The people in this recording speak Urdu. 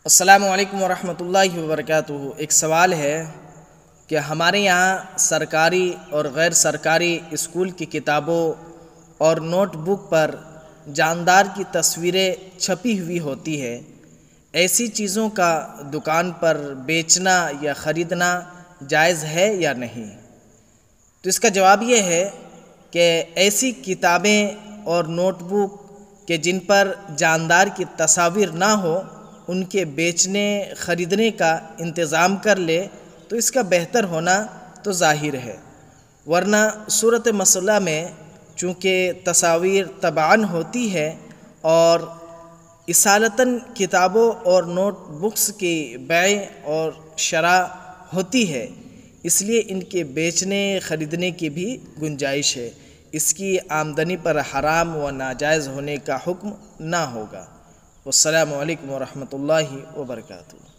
السلام علیکم ورحمۃ اللہ وبرکاتہ۔ ایک سوال ہے کہ ہمارے یہاں سرکاری اور غیر سرکاری اسکول کی کتابوں اور نوٹ بک پر جاندار کی تصویریں چھپی ہوئی ہوتی ہے، ایسی چیزوں کا دکان پر بیچنا یا خریدنا جائز ہے یا نہیں؟ تو اس کا جواب یہ ہے کہ ایسی کتابیں اور نوٹ بک کہ جن پر جاندار کی تصاویر نہ ہو، ان کے بیچنے خریدنے کا انتظام کر لے تو اس کا بہتر ہونا تو ظاہر ہے، ورنہ صورت مسئلہ میں چونکہ تصاویر طبعاً ہوتی ہے اور اصالتاً کتابوں اور نوٹ بکس کی بیع اور شرح ہوتی ہے، اس لیے ان کے بیچنے خریدنے کی بھی گنجائش ہے، اس کی آمدنی پر حرام و ناجائز ہونے کا حکم نہ ہوگا۔ والسلام علیکم ورحمۃ اللہ وبرکاتہ۔